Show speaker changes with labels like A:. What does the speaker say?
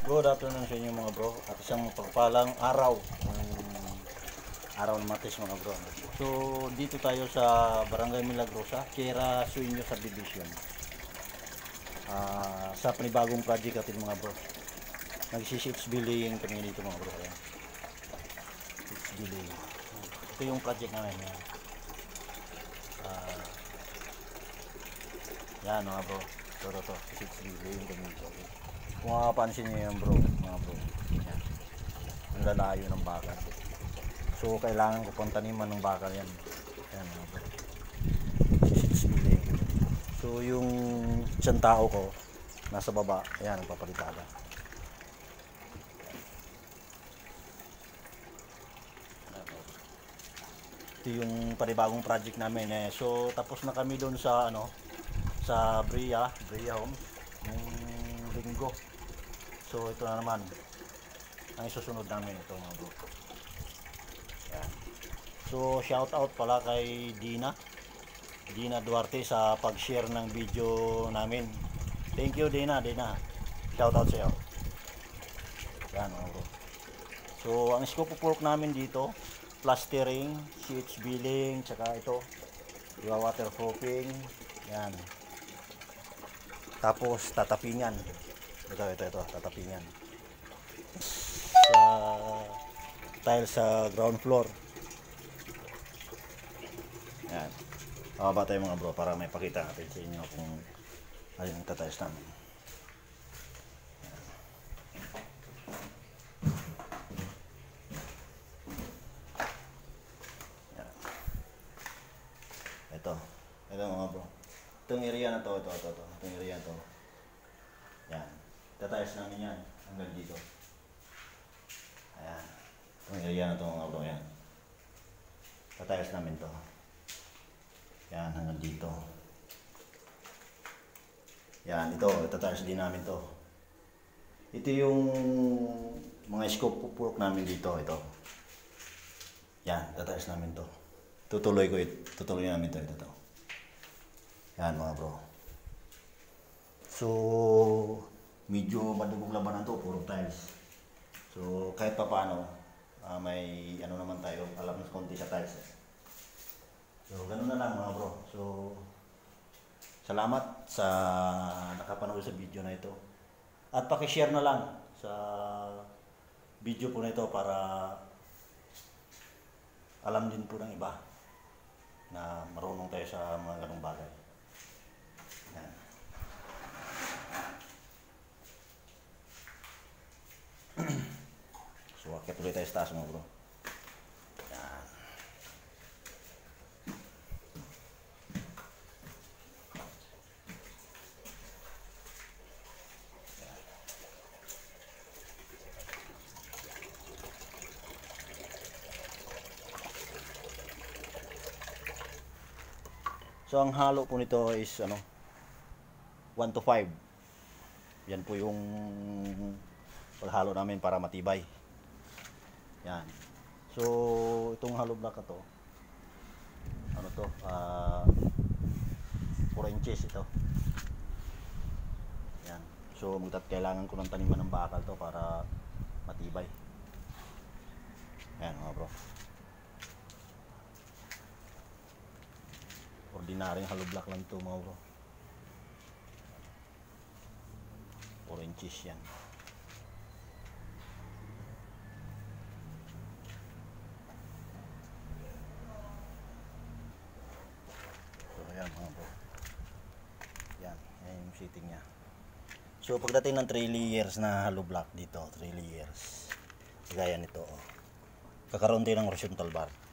A: Good afternoon sa inyo mga bro at isang pagpalang araw araw ng Martes mga bro. So dito tayo sa Barangay Milagrosa, Quezon Sueño Subdivision, sa panibagong project atin mga bro. Nagsi-6 billion kami dito mga bro. Ayan. 6 billion. Ito yung project namin. Yan mga bro. Ito 6 billion kami dito. Kung makapansin nyo yan bro, mga bro, yan. Ang lalayo ng bakal. So kailangan ko pang taniman ng bakal yan. Yan mga bro. 6 billion. So yung isang tao ko nasa baba, ayan, nagpapalitada. Ito yung panibagong project namin eh. So tapos na kami doon sa sa Bria Homes ng linggo. So ito na naman ang isusunod namin ito mga bro. Yan. So shout out pala kay Dina Duarte sa pag-share ng video namin. Thank you Dina. Shout out sa iyo. Yan mga bro. So ang scope of work namin dito, plastering, sheets billing, tsaka ito waterproofing. Yan. Tapos tatapingan. Ito, tatapingan. Sa tile sa ground floor. Yan. Bababa tayo mga bro para may pakita natin sa inyo kung ano yung tatiles namin. Yan. Ito mga bro. Itong area na to, itong area na to. Yan. Tatiles namin yan hanggang dito. Ayan. Itong area na to mga bro, yan. Tatiles namin to. Yan, hanggang dito. Yan, ito, tatiles din namin to. Ito yung mga scope of work namin dito, ito. Yan, tatiles namin to. Tutuloy namin to, ito. Yan mga bro. So, medyo madugong labanan to, puro tiles. So, kahit pa paano, may naman tayo, alam na konti sa tiles. So, ganun na lang mga bro. So, salamat sa nakapanood sa video na ito. At paki-share na lang sa video po na ito para alam din po ng iba na marunong tayo sa mga ganung bagay. Yan. So, akit ulit tayo sa taas mga bro. Yan. So, ang halo po nito is 1:5. Yan po yung paghalo namin para matibay. Yan. So, itong hollow block na to, 4 inches ito. Yan. So, kailangan ko ng taniman ng bakal to para matibay. Yan mga bro. Ordinaryong hollow block lang to mga bro. 4 inches yan. Ayan mga bro. Yan yung sitting nya. So pagdating ng 3 layers na hollow block dito, 3 layers. Gaya nito. Kakaroon din ng horizontal bar.